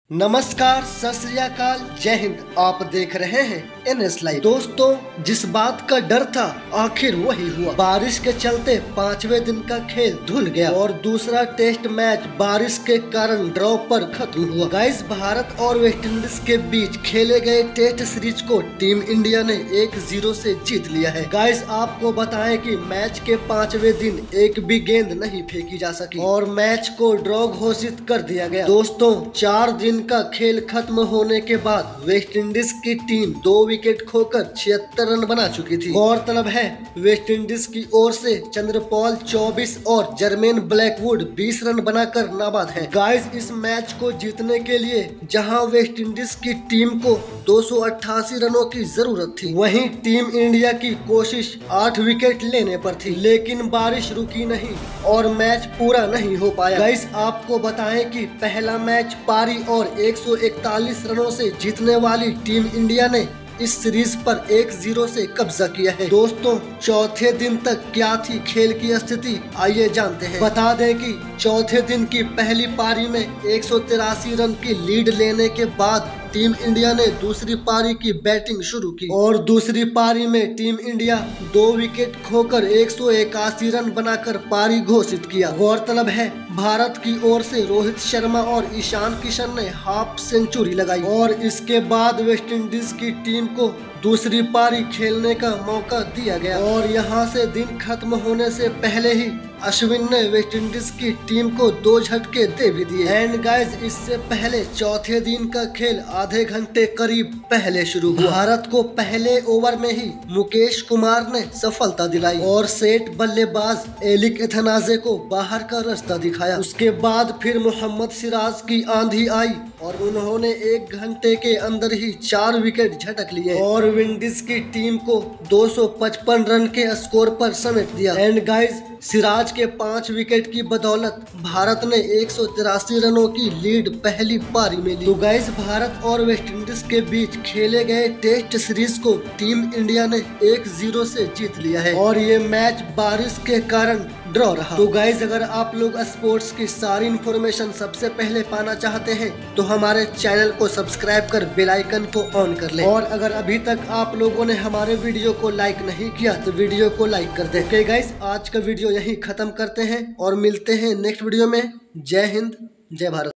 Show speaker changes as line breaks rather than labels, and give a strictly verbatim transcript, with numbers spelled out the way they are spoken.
नमस्कार, सत श्री अकाल, जय हिंद। आप देख रहे हैं एन एस लाइव। दोस्तों, जिस बात का डर था आखिर वही हुआ। बारिश के चलते पांचवें दिन का खेल धुल गया और दूसरा टेस्ट मैच बारिश के कारण ड्रॉ पर खत्म हुआ। गाइस, भारत और वेस्टइंडीज के बीच खेले गए टेस्ट सीरीज को टीम इंडिया ने एक जीरो से जीत लिया है। गाइस, आपको बताएं कि मैच के पांचवें दिन एक भी गेंद नहीं फेंकी जा सकी और मैच को ड्रॉ घोषित कर दिया गया। दोस्तों, चार दिन का खेल खत्म होने के बाद वेस्टइंडीज की टीम दो विकेट खोकर छिहत्तर रन बना चुकी थी। गौरतलब है, वेस्टइंडीज की ओर से चंद्रपॉल चौबीस और जर्मेन ब्लैकवुड बीस रन बनाकर नाबाद हैं। गाइस, इस मैच को जीतने के लिए जहां वेस्टइंडीज की टीम को दो सौ अट्ठासी रनों की जरूरत थी, वहीं टीम इंडिया की कोशिश आठ विकेट लेने पर थी, लेकिन बारिश रुकी नहीं और मैच पूरा नहीं हो पाया। गाइस, आपको बताएं कि पहला मैच पारी और एक सौ इकतालीस रनों से जीतने वाली टीम इंडिया ने इस सीरीज पर एक जीरो से कब्जा किया है। दोस्तों, चौथे दिन तक क्या थी खेल की स्थिति, आइए जानते हैं। बता दें कि चौथे दिन की पहली पारी में एक सौ तिरासी रन की लीड लेने के बाद टीम इंडिया ने दूसरी पारी की बैटिंग शुरू की और दूसरी पारी में टीम इंडिया दो विकेट खोकर एक सौ इक्यासी रन बनाकर पारी घोषित किया। गौरतलब है, भारत की ओर से रोहित शर्मा और ईशान किशन ने हाफ सेंचुरी लगाई और इसके बाद वेस्टइंडीज की टीम को दूसरी पारी खेलने का मौका दिया गया और यहां से दिन खत्म होने से पहले ही अश्विन ने वेस्टइंडीज की टीम को दो झटके दे भी दिए। एंड गाइस, इससे पहले चौथे दिन का खेल आधे घंटे करीब पहले शुरू हुआ। भारत को पहले ओवर में ही मुकेश कुमार ने सफलता दिलाई और सेट बल्लेबाज एलिक एथनाजे को बाहर का रास्ता दिखाया। उसके बाद फिर मोहम्मद सिराज की आंधी आई और उन्होंने एक घंटे के अंदर ही चार विकेट झटक लिए और विंडीज की टीम को दो सौ पचपन रन के स्कोर पर समेट दिया। एंड गाइस, सिराज के पांच विकेट की बदौलत भारत ने एक सौ तिरासी रनों की लीड पहली पारी में ली। तो गाइस, भारत और वेस्टइंडीज के बीच खेले गए टेस्ट सीरीज को टीम इंडिया ने एक जीरो से जीत लिया है और ये मैच बारिश के कारण ड्रॉ रहा। तो गाइस, अगर आप लोग स्पोर्ट्स की सारी इन्फॉर्मेशन सबसे पहले पाना चाहते हैं तो हमारे चैनल को सब्सक्राइब कर बेल आइकन को ऑन कर लें और अगर अभी तक आप लोगों ने हमारे वीडियो को लाइक नहीं किया तो वीडियो को लाइक कर दें। ओके गाइस, आज का वीडियो यहीं खत्म करते हैं और मिलते हैं नेक्स्ट वीडियो में। जय हिंद, जय भारत।